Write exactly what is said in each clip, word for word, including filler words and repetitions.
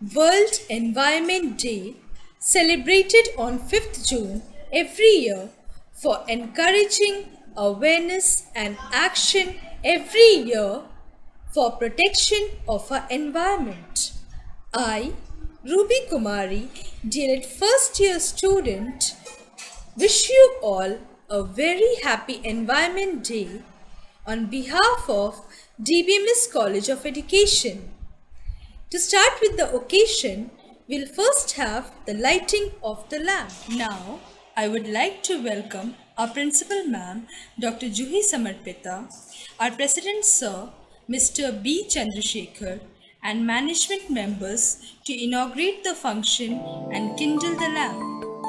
World Environment Day, celebrated on fifth June every year for encouraging awareness and action every year for protection of our environment. I, Ruby Kumari, D L Ed first year student, wish you all a very happy Environment Day on behalf of D B M S College of Education. To start with the occasion, we'll first have the lighting of the lamp. Now, I would like to welcome our Principal Ma'am, Doctor Juhi Samarpita, our President Sir, Mister B. Chandrasekhar, and management members to inaugurate the function and kindle the lamp.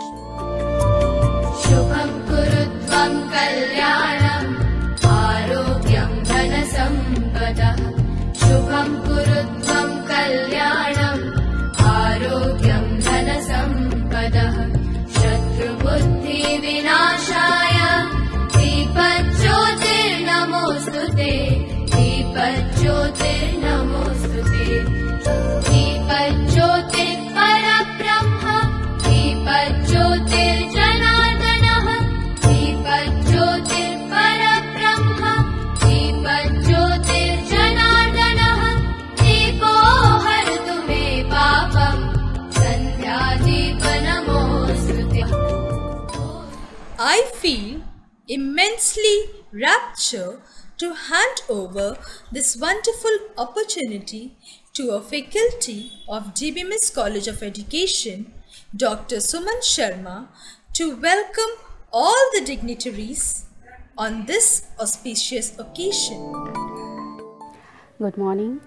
Shubham kurutvam kalyanam arogyam dhanasampada. Shubham kurutvam kalyanam arogyam dhanasampada. Shatru buddhi vinashaya deepajyotir namostute. Deepajyotir namostute. Deepajyotir parabrahma. Deepajyotir janardanah. Deepajyotir parabrahma. Deepajyotir janardanah. Deepo hartu me papam. Sandhya deepa namostute. I feel immensely rapture to hand over this wonderful opportunity to a faculty of D B M S College of Education, Doctor Suman Sharma, to welcome all the dignitaries on this auspicious occasion. Good morning.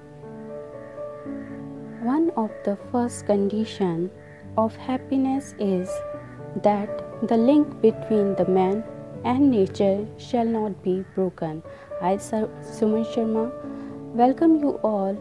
One of the first conditions of happiness is that the link between the man and nature shall not be broken. I, Suman Sharma, welcome you all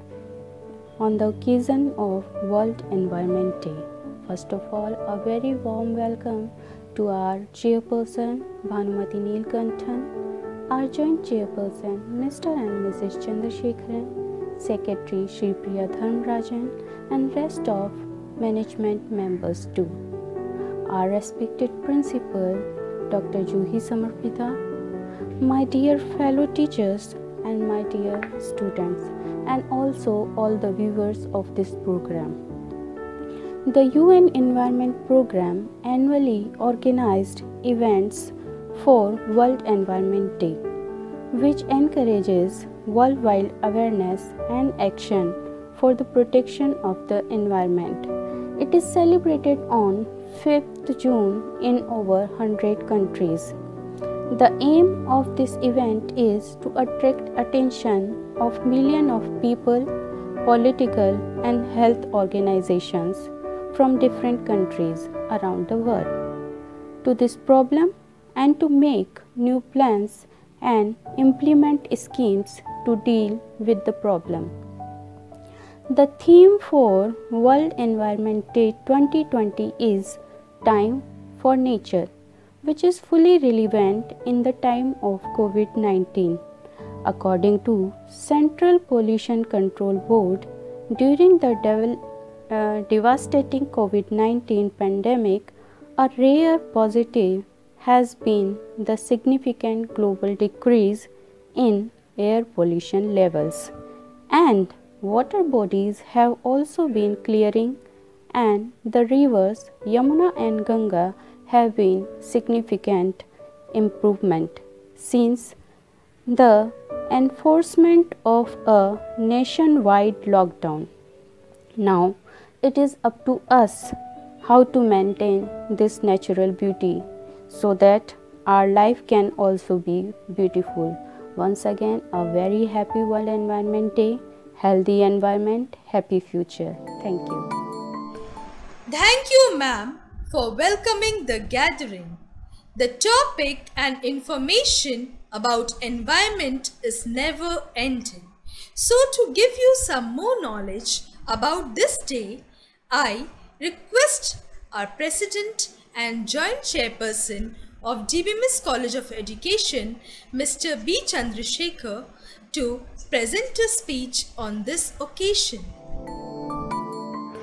on the occasion of World Environment Day. First of all, a very warm welcome to our chairperson, Bhanumati Neelkanthan, our joint chairperson, Mister and Missus Chandrasekharan, Secretary Shri Priya Dharmarajan, and rest of management members too. Our respected principal, Doctor Juhi Samarpita, my dear fellow teachers and my dear students, and also all the viewers of this program. The U N Environment Program annually organized events for World Environment Day, which encourages worldwide awareness and action for the protection of the environment. It is celebrated on fifth June in over one hundred countries. The aim of this event is to attract attention of millions of people, political and health organizations from different countries around the world to this problem and to make new plans and implement schemes to deal with the problem. The theme for World Environment Day twenty twenty is Time for Nature, which is fully relevant in the time of COVID nineteen. According to Central Pollution Control Board, during the dev- uh, devastating COVID nineteen pandemic, a rare positive has been the significant global decrease in air pollution levels, and water bodies have also been clearing, and the rivers Yamuna and Ganga have been significant improvement since the enforcement of a nationwide lockdown. Now it is up to us how to maintain this natural beauty so that our life can also be beautiful. Once again, a very happy World Environment Day. Healthy environment, happy future. Thank you. Thank you, ma'am, for welcoming the gathering. The topic and information about environment is never ending. So to give you some more knowledge about this day, I request our President and Joint Chairperson of D B M S College of Education, Mister B. Chandrasekhar, to present a speech on this occasion.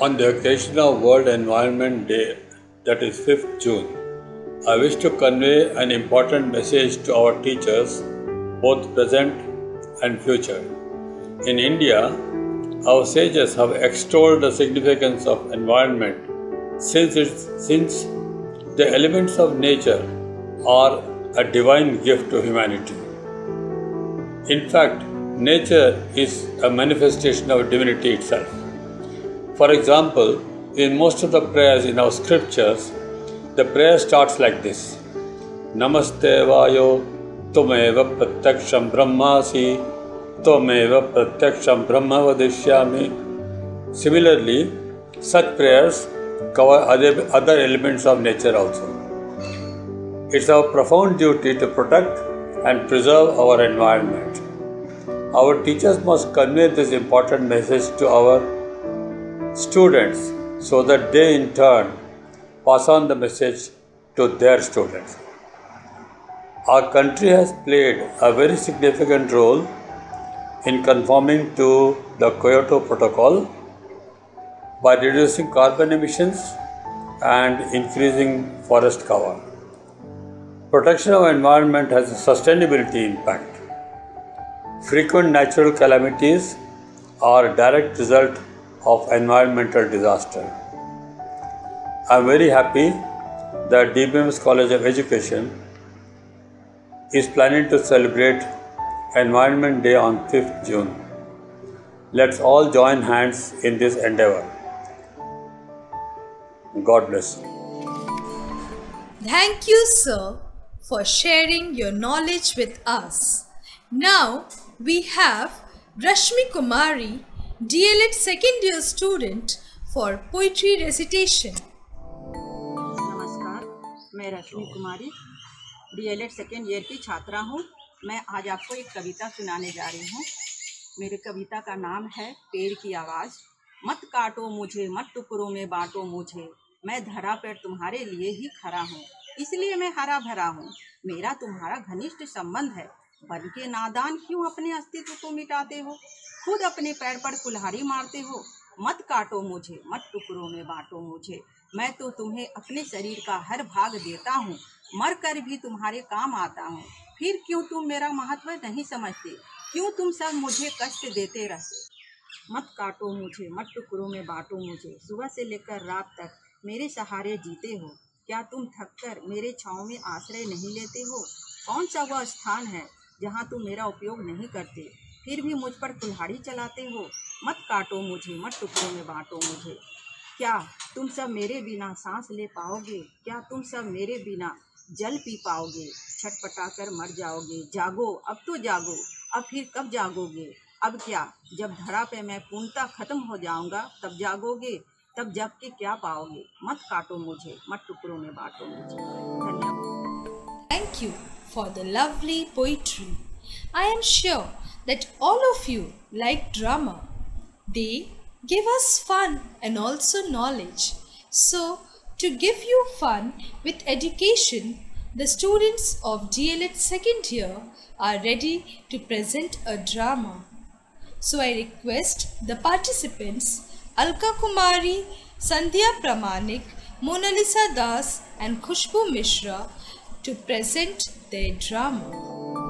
On the occasion of World Environment Day, that is fifth June, I wish to convey an important message to our teachers, both present and future. In India, our sages have extolled the significance of environment since, it's, since the elements of nature are a divine gift to humanity. In fact, nature is a manifestation of divinity itself. For example, in most of the prayers in our scriptures, the prayer starts like this: Namaste Vayo, Tumeva Pratyaksham Brahmasi, Tumeva Pratyaksham Brahma Vadishyami. Similarly, such prayers cover other, other elements of nature also. It's our profound duty to protect and preserve our environment. Our teachers must convey this important message to our students so that they in turn pass on the message to their students. Our country has played a very significant role in conforming to the Kyoto Protocol by reducing carbon emissions and increasing forest cover. Protection of environment has a sustainability impact. Frequent natural calamities are a direct result of environmental disaster. I am very happy that D B M S College of Education is planning to celebrate Environment Day on fifth June. Let's all join hands in this endeavor. God bless you. Thank you, sir, for sharing your knowledge with us. Now we have Rashmi Kumari, D L Ed second year student, for poetry recitation. नमस्कार, मैं Rashmi Kumari D L Ed second year की छात्रा हूँ। मैं आज आपको एक कविता सुनाने जा रही हूँ। मेरी कविता का नाम है पेड़ की आवाज़। मत काटो मुझे, मत टुकड़ों में बांटो मुझे, मैं धरा पर तुम्हारे लिए ही खड़ा हूँ, इसलिए मैं हरा भरा हूँ। मेरा तुम्हारा घनिष्ठ संबंध है, बन के नादान क्यों अपने अस्तित्व को मिटाते हो, खुद अपने पैर पर कुल्हाड़ी मारते हो। मत काटो मुझे, मत टुकड़ों में बांटो मुझे, मैं तो तुम्हें अपने शरीर का हर भाग देता हूँ, मर कर भी तुम्हारे काम आता हूँ। फिर क्यों तुम मेरा महत्व नहीं समझते, क्यों तुम सब मुझे कष्ट देते रहते। मत काटो मुझे, मत टुकड़ों में बांटो मुझे, सुबह से लेकर रात तक मेरे सहारे जीते हो। क्या तुम थककर मेरे छाँव में आश्रय नहीं लेते हो। कौन सा वह स्थान है जहाँ तुम मेरा उपयोग नहीं करते, फिर भी मुझ पर कुल्हाड़ी चलाते हो। मत काटो मुझे, मत टुकड़ों में बांटो मुझे, क्या तुम सब मेरे बिना सांस ले पाओगे, क्या तुम सब मेरे बिना जल पी पाओगे। छटपटा कर मर जाओगे, जागो अब तो जागो, अब फिर कब जागोगे। अब क्या, जब धरा पे मैं पूर्णतः खत्म हो जाऊंगा तब जागोगे, तब जब के क्या पाओगे। मत काटो मुझे, मत टुकड़ों में बांटो मुझे। धन्यवाद। Thank you for the lovely poetry. I am sure that all of you like drama. They give us fun and also knowledge. So, to give you fun with education, the students of D L Ed second year are ready to present a drama. So, I request the participants Alka Kumari, Sandhya Pramanik, Monalisa Das and Khushbu Mishra to present their drama.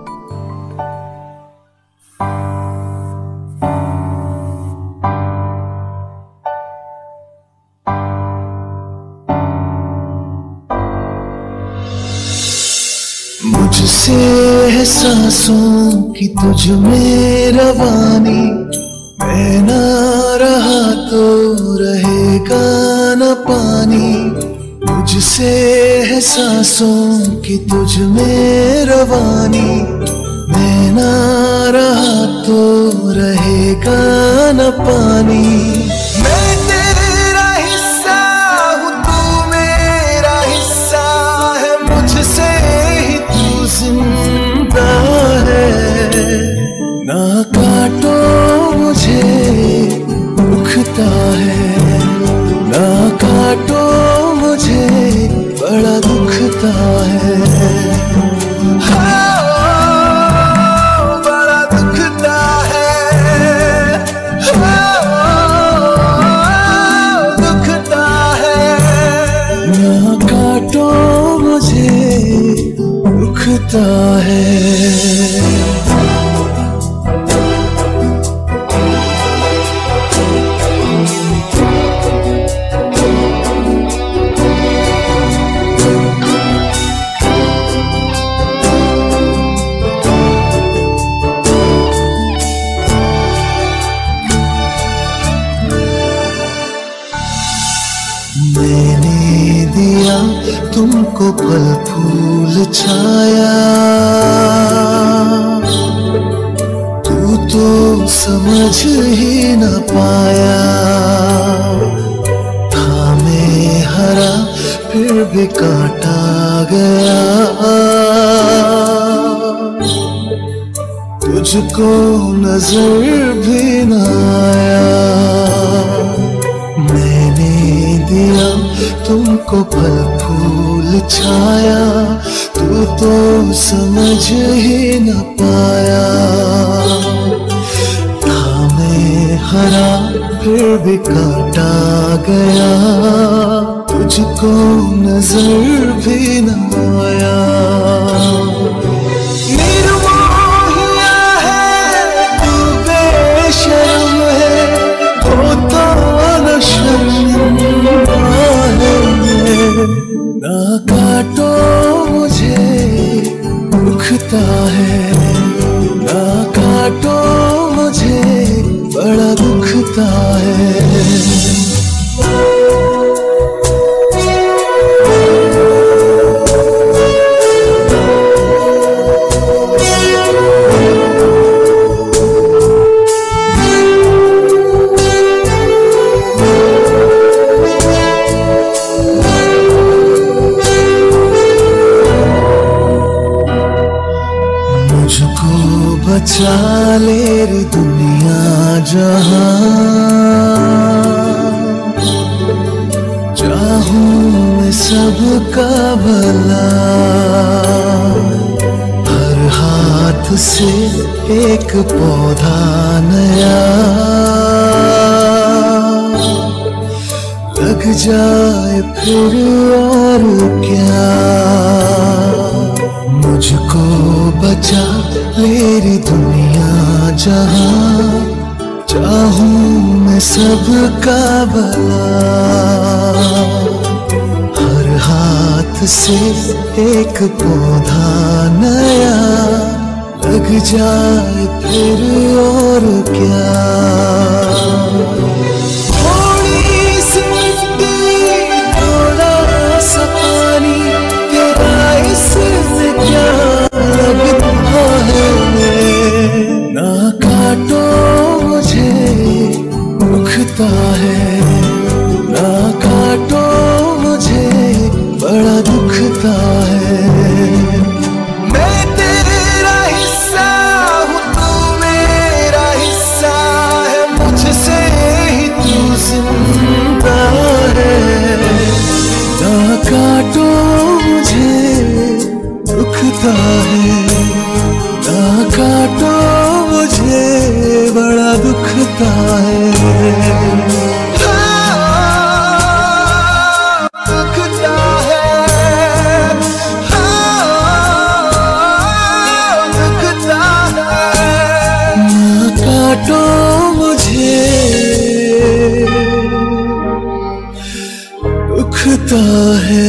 मुझसे है सांसों की तुझ में रवानी, मैं ना रहा तो रहेगा न पानी। मुझसे है सांसों की तुझ में रवानी, मैं ना रहा तो रहेगा न पानी। मैं तेरा हिस्सा हूँ, तू मेरा हिस्सा है, मुझसे ही तू जिंदा है। ना काटो मुझे, दुखता है, ना काटो मुझे, बड़ा दुखता है। हाँ, बड़ा दुखता है। हाँ, रुकता है। मैंने दिया तुमको फल फूल छाया, तू तो समझ ही न पाया। था मैं हरा फिर भी काटा गया, तुझको नजर भी न आया। मैंने दिया तुमको फल फूल छाया, तू तो समझ ही न पाया। था मैं हरा फिर भी काटा गया, तुझको नजर भी न आया। निर्मोहिया है तू, बेशर्म है वो तो न शर्मिंदा है। ना काटो मुझे दुखता है, ना काटो मुझे बड़ा दुखता है। बचा ले रे दुनिया जहां, चाहूं मैं सबका भला। हर हाथ से एक पौधा नया लग जाए फिर और क्या। मुझको बचा मेरी दुनिया जहां, चाहूं मैं सबका भला। हर हाथ से एक पौधा नया लग जाए फिर और क्या। थोड़ी सी मिट्टी थोड़ा सा पानी, तेरा इससे क्या लगता है। ना काटो मुझे दुखता है, ना काटो मुझे बड़ा दुखता है। मैं तेरा हिस्सा हूँ, तू मेरा हिस्सा है, मुझसे ही तू जिंदा है। ना काटो मुझे दुखता है, ना काटो मुझे बड़ा दुखता है। दुखता है, दुखता है। ना काटो मुझे दुखता है।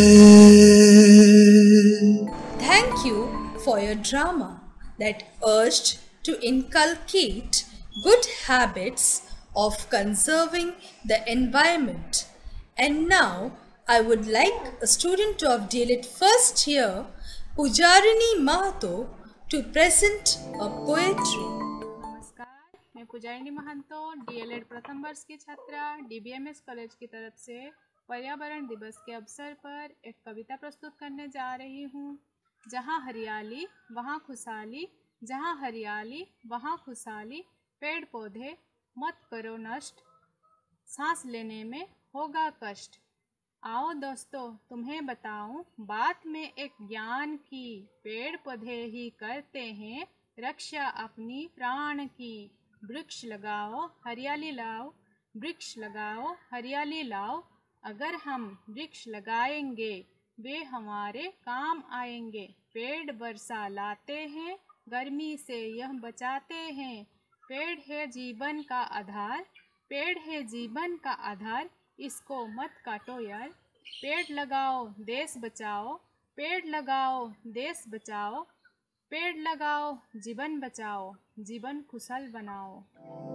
Thank you for your drama that urged to inculcate good habits of conserving the environment. And now I would like a student of D L E D first year, Pujarini Mahato, to present a poetry. नमस्कार, मैं पुजारिनी Mahanto DElEd प्रथम वर्ष की छात्रा DBMS college की तरफ से पर्यावरण दिवस के अवसर पर एक कविता प्रस्तुत करने जा रही हूँ। जहाँ हरियाली वहाँ खुशहाली, जहाँ हरियाली वहाँ खुशहाली, पेड़ पौधे मत करो नष्ट, सांस लेने में होगा कष्ट। आओ दोस्तों तुम्हें बताऊं बात में एक ज्ञान की, पेड़ पौधे ही करते हैं रक्षा अपनी प्राण की। वृक्ष लगाओ हरियाली लाओ, वृक्ष लगाओ हरियाली लाओ, अगर हम वृक्ष लगाएंगे वे हमारे काम आएंगे। पेड़ वर्षा लाते हैं, गर्मी से यह बचाते हैं। पेड़ है जीवन का आधार, पेड़ है जीवन का आधार, इसको मत काटो यार। पेड़ लगाओ देश बचाओ, पेड़ लगाओ देश बचाओ, पेड़ लगाओ जीवन बचाओ, जीवन खुशहाल बनाओ।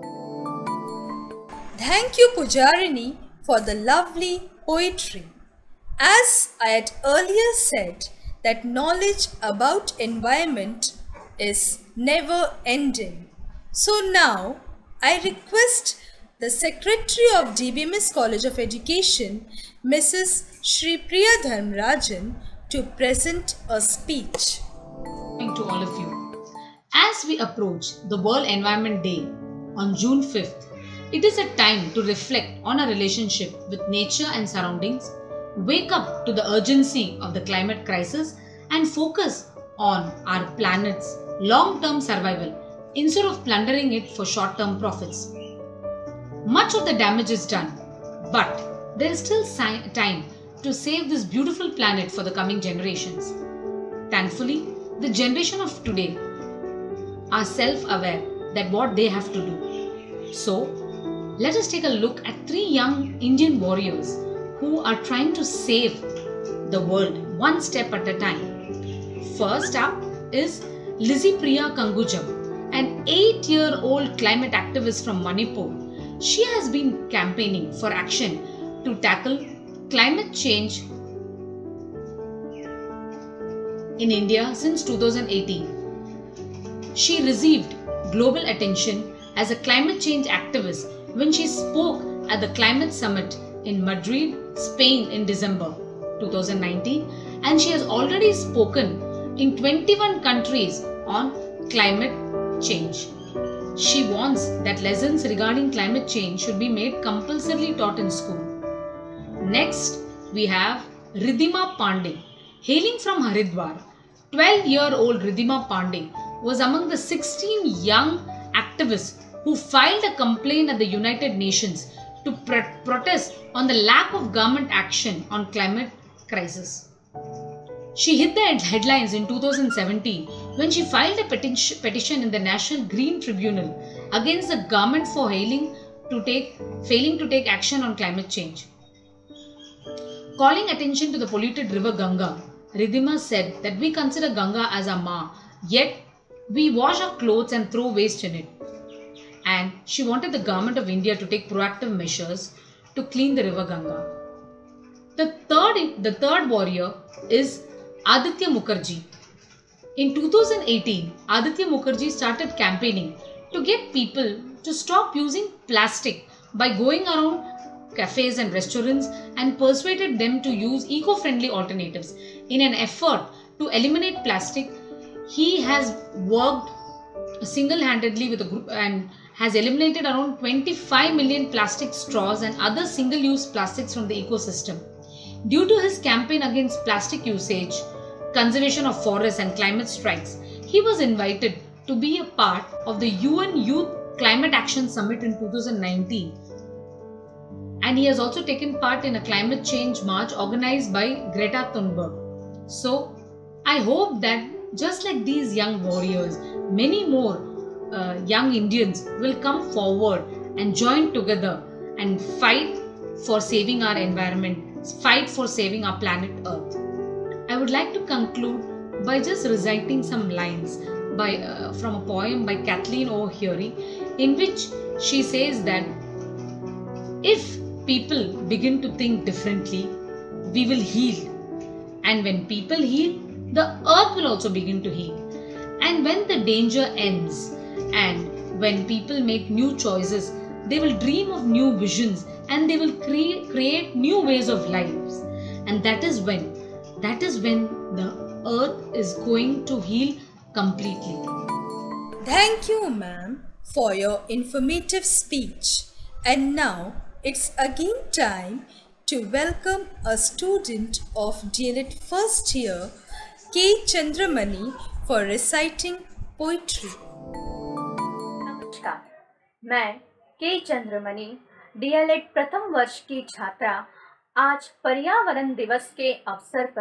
Thank you, Pujarini, for the lovely poetry. As I had earlier said, that knowledge about environment is never ending. So now I request the Secretary of D B M S College of Education, Missus Shri Priya Dharmarajan, to present a speech. To all of you. As we approach the World Environment Day on June fifth, it is a time to reflect on our relationship with nature and surroundings, wake up to the urgency of the climate crisis, and focus on our planet's long-term survival instead of plundering it for short-term profits. Much of the damage is done, but there is still si- time to save this beautiful planet for the coming generations. Thankfully, the generation of today are self-aware that what they have to do. So, let us take a look at three young Indian warriors who are trying to save the world one step at a time. First up is Lizzie Priya Kangujam, an eight-year-old climate activist from Manipur. She has been campaigning for action to tackle climate change in India since two thousand eighteen. She received global attention as a climate change activist when she spoke at the Climate Summit in Madrid, Spain in December two thousand nineteen, and she has already spoken in twenty-one countries on climate change. She wants that lessons regarding climate change should be made compulsorily taught in school. Next, we have Ridhima Pandey. Hailing from Haridwar, twelve-year-old Ridhima Pandey was among the sixteen young activists who filed a complaint at the United Nations to pro- protest on the lack of government action on climate crisis. She hit the headlines in two thousand seventeen when she filed a peti- petition in the National Green Tribunal against the government for hailing to take, failing to take action on climate change. Calling attention to the polluted river Ganga, Ridhima said that we consider Ganga as our Ma, yet we wash our clothes and throw waste in it. And she wanted the government of India to take proactive measures to clean the river Ganga. The third, the third warrior is Aditya Mukherjee. In two thousand eighteen, Aditya Mukherjee started campaigning to get people to stop using plastic by going around cafes and restaurants and persuaded them to use eco-friendly alternatives. In an effort to eliminate plastic, he has worked single-handedly with a group and has eliminated around twenty-five million plastic straws and other single-use plastics from the ecosystem. Due to his campaign against plastic usage, conservation of forests and climate strikes, he was invited to be a part of the U N Youth Climate Action Summit in two thousand nineteen. And he has also taken part in a climate change march organized by Greta Thunberg. So, I hope that just like these young warriors, many more uh, young Indians will come forward and join together and fight for saving our environment, fight for saving our planet Earth. I would like to conclude by just reciting some lines by, uh, from a poem by Kathleen O'Leary, in which she says that if people begin to think differently, we will heal. And when people heal, the earth will also begin to heal. And when the danger ends and when people make new choices, they will dream of new visions and they will cre- create new ways of lives. And that is when, that is when the earth is going to heal completely. Thank you, ma'am, for your informative speech. And now, it's again time to welcome a student of D L E D first year, K. Chandramani, for reciting poetry. नमस्कार, मैं के Chandramani D L Ed प्रथम वर्ष की छात्रा आज पर्यावरण दिवस के अवसर पर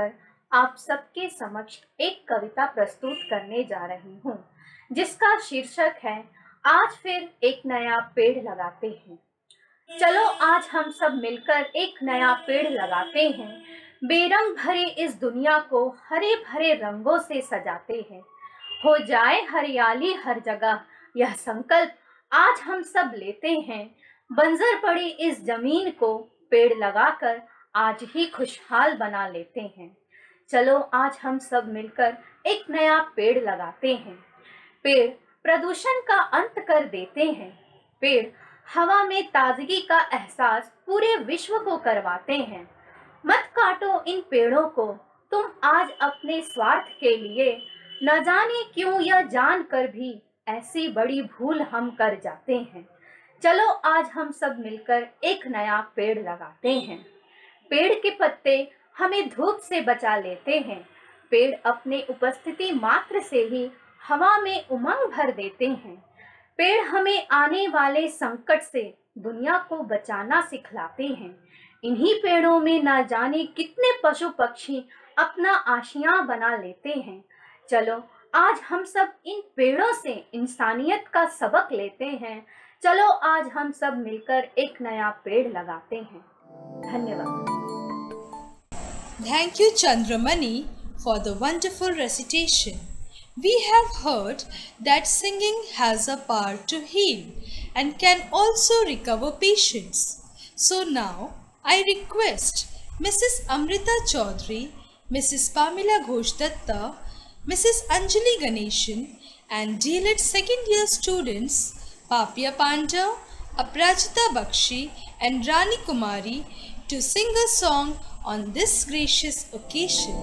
आप सबके समक्ष एक कविता प्रस्तुत करने जा रही हूँ, जिसका शीर्षक है आज फिर एक नया पेड़ लगाते हैं। चलो आज हम सब मिलकर एक नया पेड़ लगाते हैं, बेरंग भरे इस दुनिया को हरे भरे रंगों से सजाते हैं। हो जाए हरियाली हर जगह, यह संकल्प आज हम सब लेते हैं। बंजर पड़ी इस जमीन को पेड़ लगाकर आज ही खुशहाल बना लेते हैं। चलो आज हम सब मिलकर एक नया पेड़ लगाते हैं। पेड़ प्रदूषण का अंत कर देते हैं। पेड़ हवा में ताजगी का एहसास पूरे विश्व को करवाते हैं। मत काटो इन पेड़ों को तुम आज अपने स्वार्थ के लिए, न जाने क्यों यह जान कर भी ऐसी बड़ी भूल हम कर जाते हैं। चलो आज हम सब मिलकर एक नया पेड़ लगाते हैं। पेड़ के पत्ते हमें धूप से बचा लेते हैं। पेड़ अपने उपस्थिति मात्र से ही हवा में उमंग भर देते हैं। पेड़ हमें आने वाले संकट से दुनिया को बचाना सिखलाते हैं। इन्हीं पेड़ों में न जाने कितने पशु पक्षी अपना आशियां बना लेते हैं। चलो आज हम सब इन पेड़ों से इंसानियत का सबक लेते हैं। चलो आज हम सब मिलकर एक नया पेड़ लगाते हैं। धन्यवाद। Thank you, Chandramani, for the wonderful recitation. We have heard that singing has a power to heal and can also recover patients. So now I request Missus Amrita Chaudhary, Missus Pamela Ghoshdatta, Missus Anjali Ganeshan and D L E D second year students Papya Panda, Aprajita Bakshi and Rani Kumari to sing a song on this gracious occasion.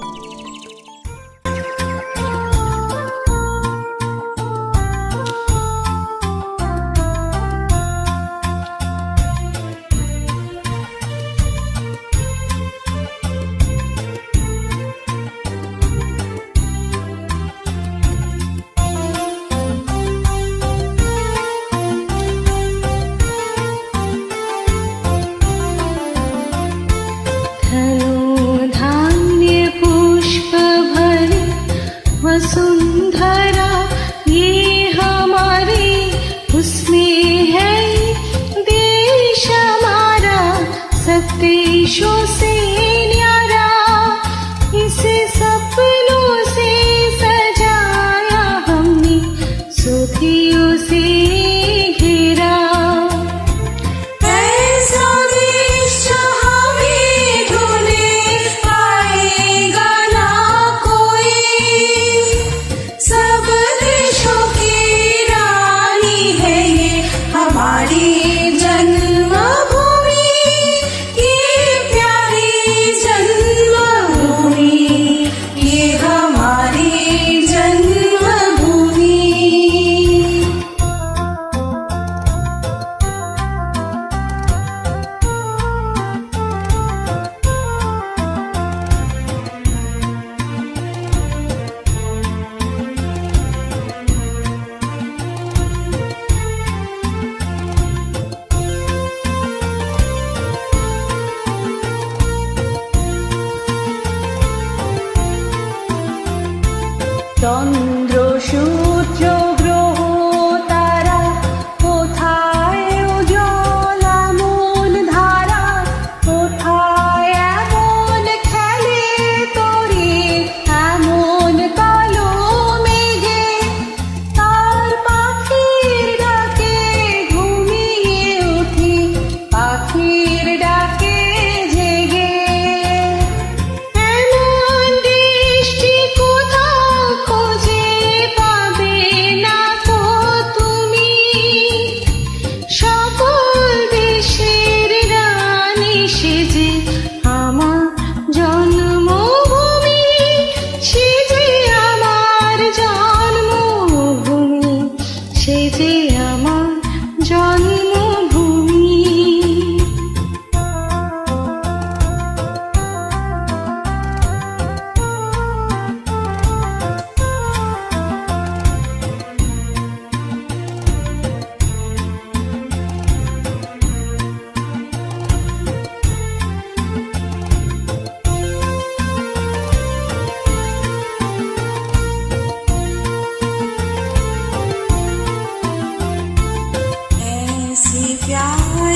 Vasundhara ये हमारी, उसमें है देश हमारा, सब देशों से न्यारा। इसे सपनों से सजाया हमने, सुखियों से घेरा। ऐसा देश जहाँ भी ढूंढे पाएगा ना कोई, सब देशों की रानी है ये हमारी जन्मभूमि, ये प्यारी जन्मभूमि, ये हमारी जन्मभूमि। চন্দ্র সূর্য গ্রহ তারা কোথায় উজ্জ্বল এমন ধারা, কোথায় এমন খেলে তোরে এমন কালো মেঘে, তার পাখির ডাকে ঘুমিয়ে উঠি, পাখির ডাকে জেগে। এমন দৃষ্টি কোথাও খোঁজে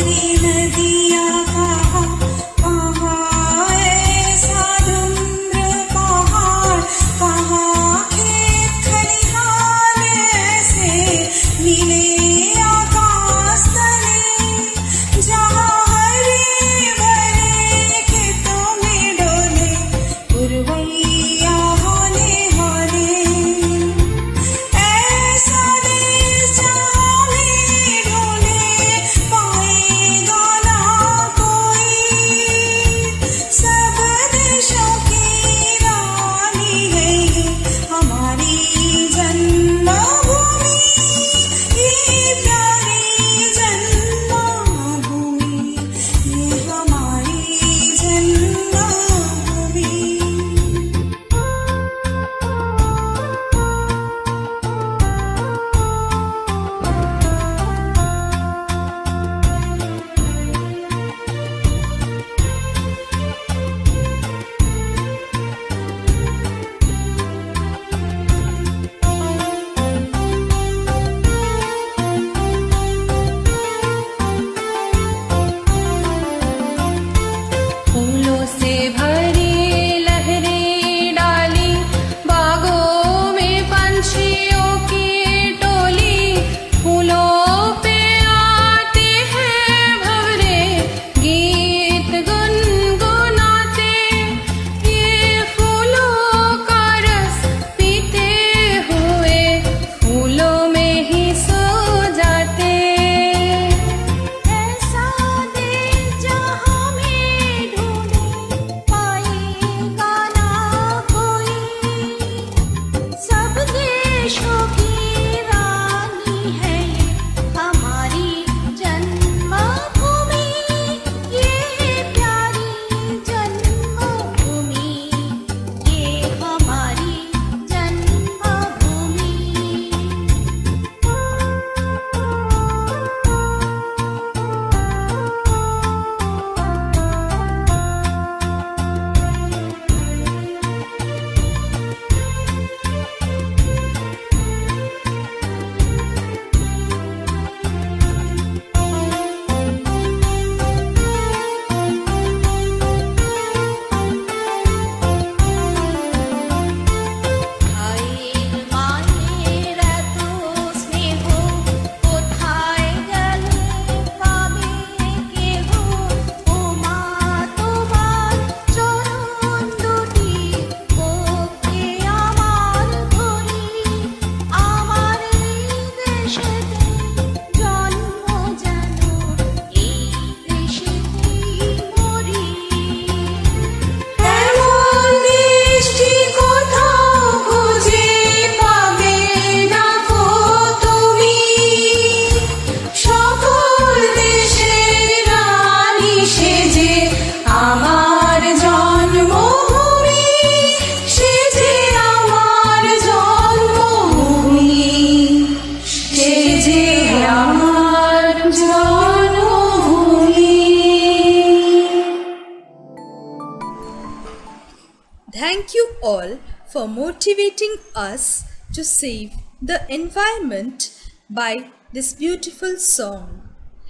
Thank you all for motivating us to save the environment by this beautiful song.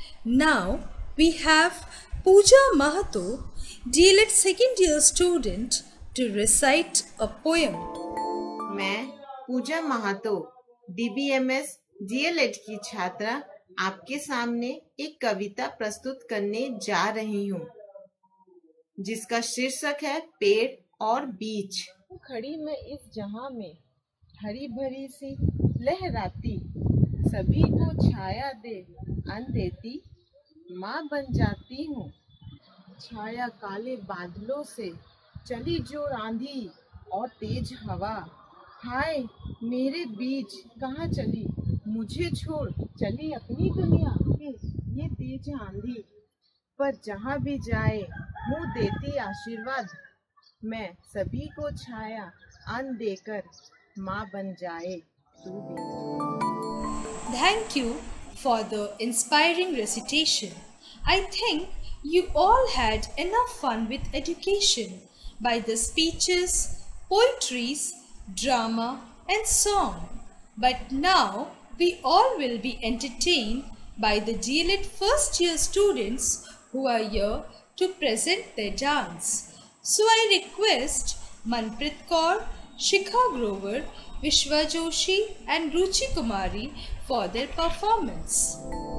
Now we have Pooja Mahato, D L Ed second year student, to recite a poem. मैं Puja Mahato D B M S D L Ed की छात्रा आपके सामने एक कविता प्रस्तुत करने जा रही हूँ, जिसका शीर्षक है पेड़ और बीच। खड़ी मैं इस जहां में हरी भरी सी लहराती, सभी को छाया दे अन्न देती, माँ बन जाती हूँ। छाया काले बादलों से चली जो आंधी और तेज हवा, हाय मेरे बीच कहाँ चली, मुझे छोड़ चली अपनी दुनिया के ये तेज आंधी। पर जहाँ भी जाए मुँह देती आशीर्वाद, मैं सभी को छाया अन्न देकर माँ बन जाए तू भी। Thank you for the inspiring recitation. I think you all had enough fun with education by the speeches, poetries, drama and song. But now we all will be entertained by the D L E D first year students who are here to present their dance. So I request Manpreet Kaur, Shikha Grover, Vishwa Joshi and Ruchi Kumari for their performance.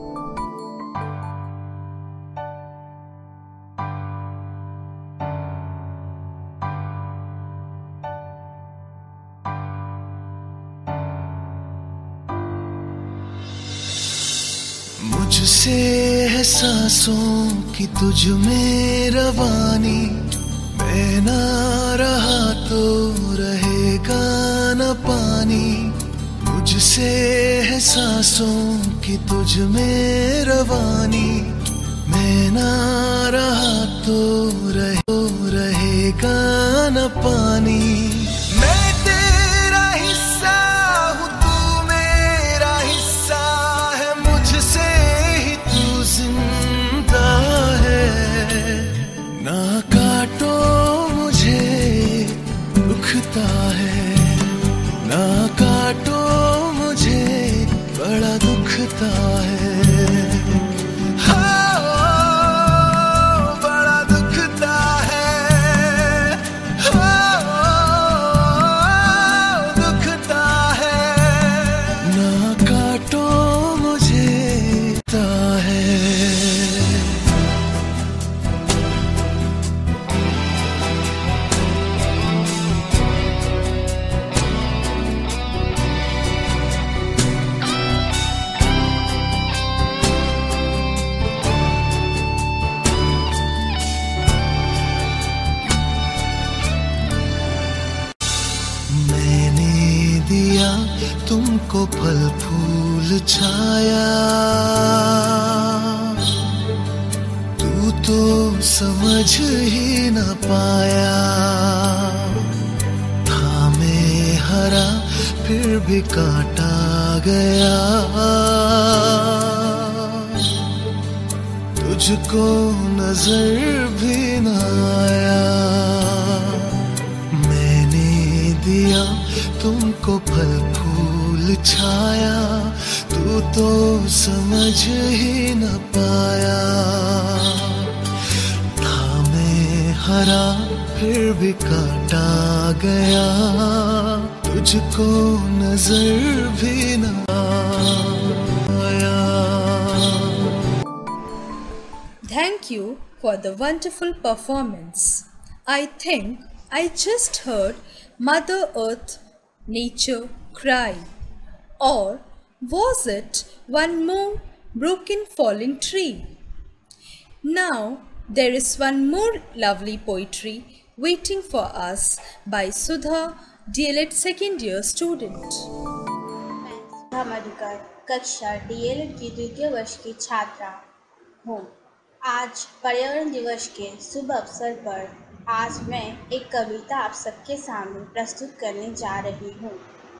मुझसे है सांसों की तुझ में रवानी, मैं ना रहा तो रहेगा न पानी। मुझसे है सांसों की तुझ में रवानी, मैं ना रहा तो रहे तो रहेगा न पानी। मैं तेरा हिस्सा हूँ, तू मेरा हिस्सा है, मुझसे ही तू जिंदा है। ना काटो मुझे दुखता है, ना काटो मुझे बड़ा दुखता है। तुमको फल फूल छाया, तू तो समझ ही न पाया। था मैं हरा फिर भी काटा गया, तुझको नजर भी न आया। मैंने दिया तुमको फल फूल छाया, तू तो समझ ही न पाया। था मैं हरा फिर भी काटा गया, तुझको नजर भी न आया। Thank you for the wonderful performance. I think I just heard Mother Earth, nature cry. Or was it one more broken falling tree? Now there is one more lovely poetry waiting for us by Sudha, D L E D second year student. मैं सुधा मधुकर कक्षा D L E D की द्वितीय वर्ष की छात्रा हूँ। आज पर्यावरण दिवस के शुभ अवसर पर आज मैं एक कविता आप सबके सामने प्रस्तुत करने जा रही हूँ।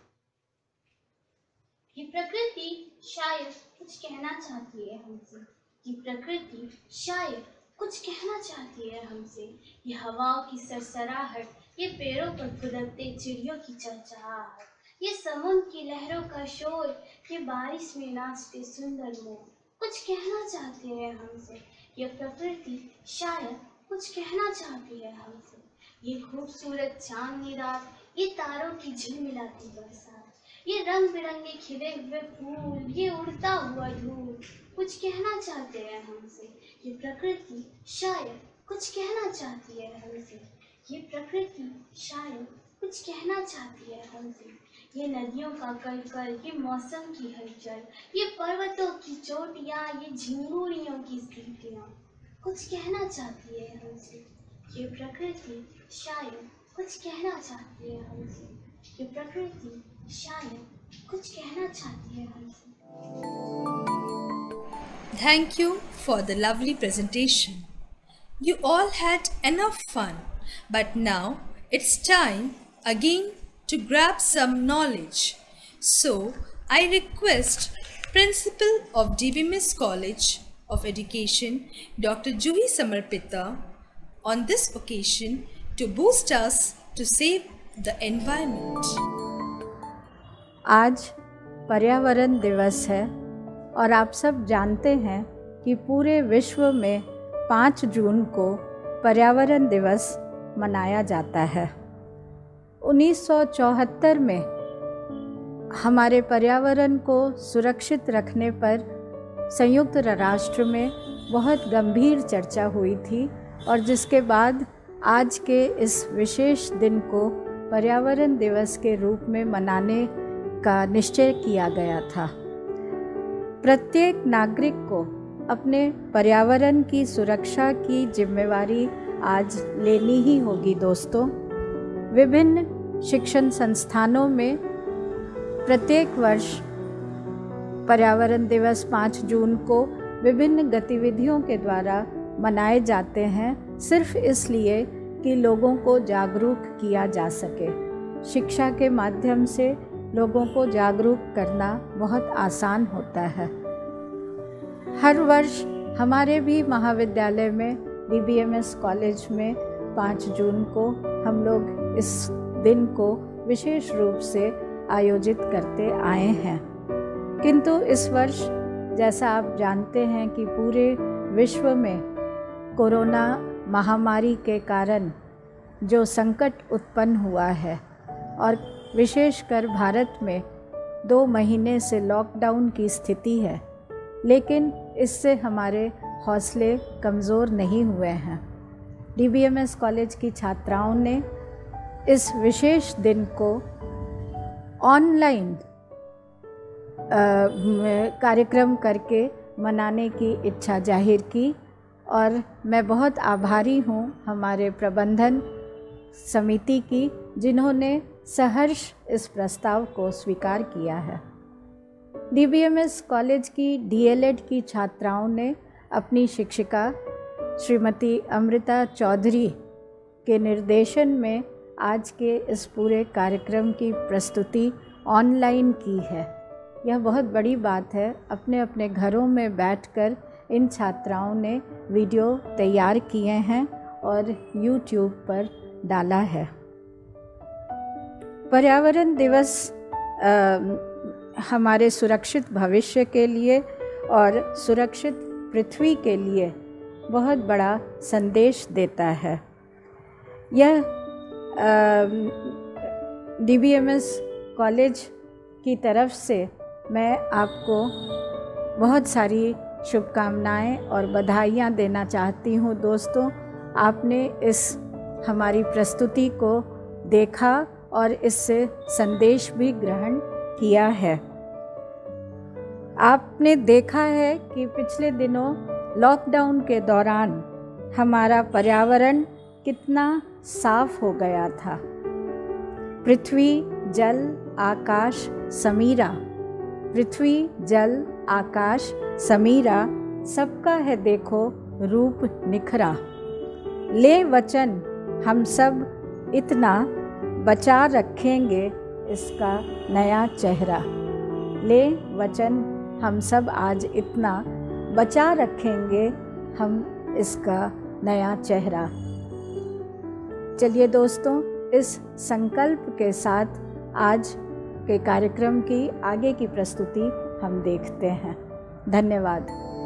ये प्रकृति शायद कुछ कहना चाहती है हमसे, ये प्रकृति शायद कुछ कहना चाहती है हमसे। ये हवाओं की सरसराहट, ये पेड़ों पर खुदकते चिड़ियों की चहचहाहट, ये समुद्र की लहरों का शोर, ये बारिश में नाचते सुंदर मोर, कुछ कहना चाहते हैं हमसे। ये प्रकृति शायद कुछ कहना चाहती है हमसे। ये खूबसूरत चांदनी रात, ये तारों की झिलमिलाती बरसात, ये रंग बिरंगे खिले हुए फूल, ये उड़ता हुआ धूल, कुछ कहना चाहते हैं हमसे। ये प्रकृति शायद कुछ कहना चाहती है हमसे। ये प्रकृति शायद कुछ कहना चाहती है हमसे। ये नदियों का कलकल, ये मौसम की हलचल, ये पर्वतों की चोटियाँ, ये झिंगुरियों की सीटियाँ, कुछ कहना चाहती है हमसे। ये प्रकृति शायद कुछ कहना चाहती है हमसे। ये प्रकृति शायद कुछ कहना चाहती है हमसे। Thank you for the lovely presentation. You all had enough fun, but now it's time again to grab some knowledge. So I request Principal of D B M S College of Education, Doctor Juhi Samarpita, on this occasion to boost us to save the environment. आज पर्यावरण दिवस है और आप सब जानते हैं कि पूरे विश्व में पाँच जून को पर्यावरण दिवस मनाया जाता है। उन्नीस सौ चौहत्तर में हमारे पर्यावरण को सुरक्षित रखने पर संयुक्त राष्ट्र में बहुत गंभीर चर्चा हुई थी और जिसके बाद आज के इस विशेष दिन को पर्यावरण दिवस के रूप में मनाने का निश्चय किया गया था। प्रत्येक नागरिक को अपने पर्यावरण की सुरक्षा की जिम्मेवारी आज लेनी ही होगी दोस्तों। विभिन्न शिक्षण संस्थानों में प्रत्येक वर्ष पर्यावरण दिवस पाँच जून को विभिन्न गतिविधियों के द्वारा मनाए जाते हैं, सिर्फ इसलिए कि लोगों को जागरूक किया जा सके। शिक्षा के माध्यम से लोगों को जागरूक करना बहुत आसान होता है। हर वर्ष हमारे भी महाविद्यालय में D B M S college में पाँच जून को हम लोग इस दिन को विशेष रूप से आयोजित करते आए हैं, किंतु इस वर्ष जैसा आप जानते हैं कि पूरे विश्व में कोरोना महामारी के कारण जो संकट उत्पन्न हुआ है और विशेषकर भारत में दो महीने से लॉकडाउन की स्थिति है, लेकिन इससे हमारे हौसले कमज़ोर नहीं हुए हैं। D B M S college की छात्राओं ने इस विशेष दिन को ऑनलाइन कार्यक्रम करके मनाने की इच्छा जाहिर की और मैं बहुत आभारी हूँ हमारे प्रबंधन समिति की, जिन्होंने सहर्ष इस प्रस्ताव को स्वीकार किया है। D B M S college की डी एल एड की छात्राओं ने अपनी शिक्षिका श्रीमती अमृता चौधरी के निर्देशन में आज के इस पूरे कार्यक्रम की प्रस्तुति ऑनलाइन की है। यह बहुत बड़ी बात है। अपने अपने घरों में बैठकर इन छात्राओं ने वीडियो तैयार किए हैं और यूट्यूब पर डाला है। पर्यावरण दिवस आ, हमारे सुरक्षित भविष्य के लिए और सुरक्षित पृथ्वी के लिए बहुत बड़ा संदेश देता है। यह D B M S college की तरफ से मैं आपको बहुत सारी शुभकामनाएं और बधाइयाँ देना चाहती हूँ दोस्तों। आपने इस हमारी प्रस्तुति को देखा और इससे संदेश भी ग्रहण किया है। आपने देखा है कि पिछले दिनों लॉकडाउन के दौरान हमारा पर्यावरण कितना साफ हो गया था। पृथ्वी, जल, आकाश, समीरा, पृथ्वी, जल, आकाश, समीरा, सबका है देखो रूप निखरा। ले वचन हम सब इतना बचा रखेंगे इसका नया चेहरा। ले वचन हम सब आज इतना बचा रखेंगे हम इसका नया चेहरा। चलिए दोस्तों, इस संकल्प के साथ आज के कार्यक्रम की आगे की प्रस्तुति हम देखते हैं। धन्यवाद।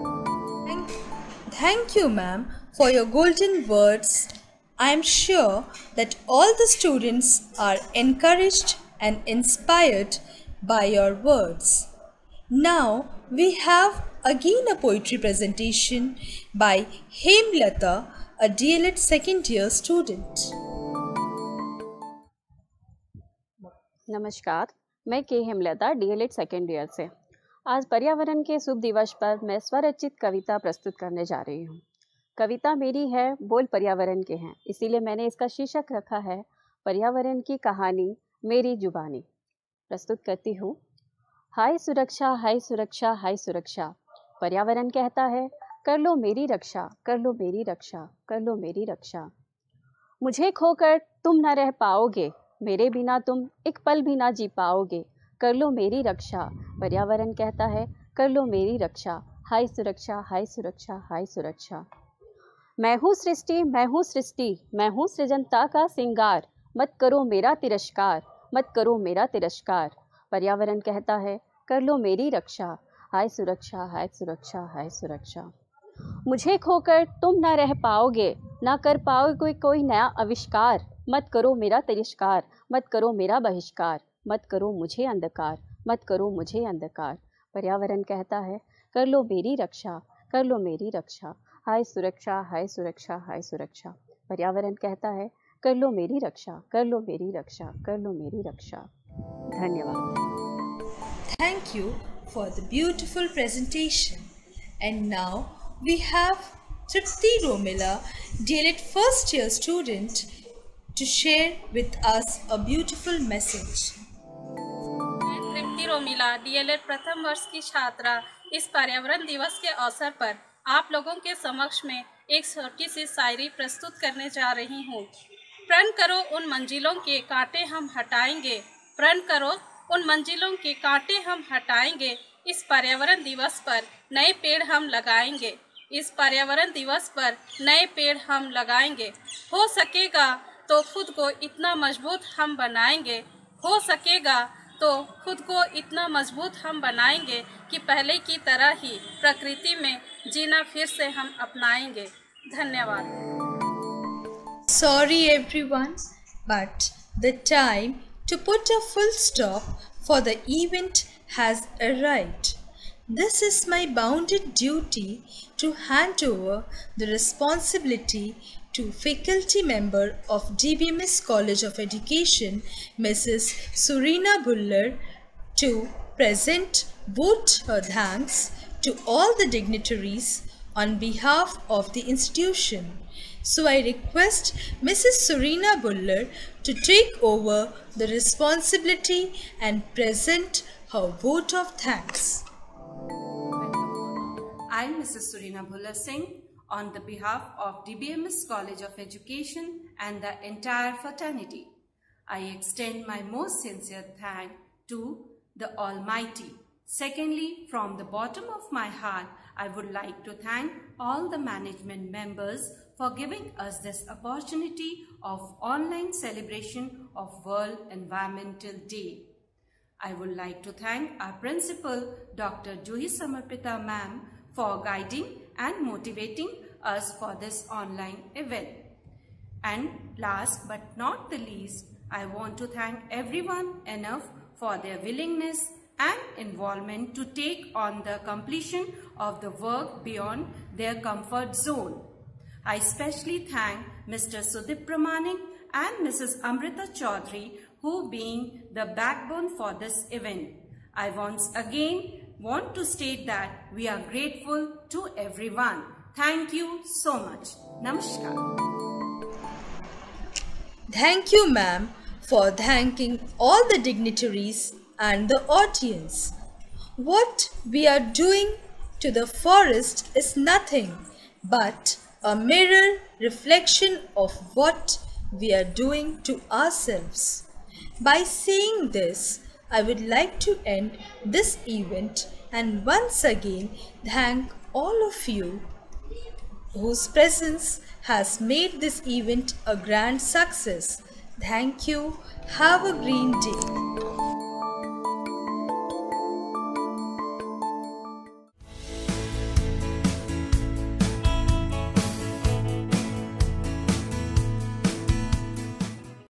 Thank you, ma'am, for your golden words. I am sure that all the students are encouraged and inspired by your words. Now we have again a poetry presentation by Hemlata, a D L Ed second year student. नमस्कार, मैं K Hemlata D L Ed second year से। आज पर्यावरण के शुभ दिवस पर मैं स्वरचित कविता प्रस्तुत करने जा रही हूँ। कविता मेरी है, बोल पर्यावरण के हैं, इसीलिए मैंने इसका शीर्षक रखा है पर्यावरण की कहानी मेरी जुबानी। प्रस्तुत करती हूँ। हाय सुरक्षा, हाय सुरक्षा, हाय सुरक्षा, पर्यावरण कहता है कर लो मेरी रक्षा, कर लो मेरी रक्षा, कर लो मेरी रक्षा। मुझे खोकर तुम न रह पाओगे, मेरे बिना तुम एक पल भी ना जी पाओगे, कर लो मेरी रक्षा। पर्यावरण कहता है कर लो मेरी रक्षा। हाय सुरक्षा, हाय सुरक्षा, हाय सुरक्षा। मैं हूँ सृष्टि, मैं हूँ सृष्टि, मैं हूँ सृजनता का सिंगार, मत करो मेरा तिरस्कार, मत करो मेरा तिरस्कार। पर्यावरण कहता है कर लो मेरी रक्षा। हाय सुरक्षा, हाय सुरक्षा, हाय सुरक्षा। मुझे खोकर तुम न रह पाओगे, ना कर पाओगे कोई कोई नया आविष्कार। मत करो मेरा तिरस्कार, मत करो मेरा बहिष्कार, मत करो मुझे अंधकार, मत करो मुझे अंधकार। पर्यावरण कहता है कर लो मेरी रक्षा, कर लो मेरी रक्षा। हाय सुरक्षा, हाय सुरक्षा, हाय सुरक्षा। पर्यावरण कहता है कर लो मेरी रक्षा, कर लो मेरी रक्षा, कर लो मेरी रक्षा। धन्यवाद। Thank you for the beautiful presentation. And now we have Tripti Romila, D L E D first year student, to share with us a beautiful message. मैं Tripti Romila, D L Ed प्रथम वर्ष की छात्रा, इस पर्यावरण दिवस के अवसर पर आप लोगों के समक्ष में एक छोटी सी शायरी प्रस्तुत करने जा रही हूँ। प्रण करो उन मंजिलों के कांटे हम हटाएंगे, प्रण करो उन मंजिलों के कांटे हम हटाएंगे। इस पर्यावरण दिवस पर नए पेड़ हम लगाएंगे, इस पर्यावरण दिवस पर नए पेड़ हम लगाएंगे। हो सकेगा तो खुद को इतना मजबूत हम बनाएंगे, हो सकेगा तो खुद को इतना मजबूत हम बनाएंगे कि पहले की तरह ही प्रकृति में जीना फिर से हम अपनाएंगे। धन्यवाद। Sorry everyone, but the time to put a full stop for the event has arrived. This is my bounden duty to hand over the responsibility to faculty member of D B M S College of Education, Missus Surina Bullar, to present vote her thanks to all the dignitaries on behalf of the institution. So I request Missus Surina Bullar to take over the responsibility and present her vote of thanks. I am Missus Surina Bullar Singh, on the behalf of D B M S College of Education and the entire fraternity. I extend my most sincere thanks to the Almighty. Secondly, from the bottom of my heart, I would like to thank all the management members for giving us this opportunity of online celebration of World Environmental Day. I would like to thank our principal, Doctor Juhi Samarpita ma'am, for guiding and motivating us for this online event. And last but not the least, I want to thank everyone enough for their willingness and involvement to take on the completion of the work beyond their comfort zone. I especially thank Mister Sudip Pramanik and Missus Amrita Chaudhary, who being the backbone for this event. I once again want to state that we are grateful to everyone. Thank you so much. Namaskar. Thank you, ma'am, for thanking all the dignitaries and the audience. What we are doing to the forest is nothing but a mirror reflection of what we are doing to ourselves. By saying this, I would like to end this event and once again thank all of you whose presence has made this event a grand success. Thank you. Have a green day.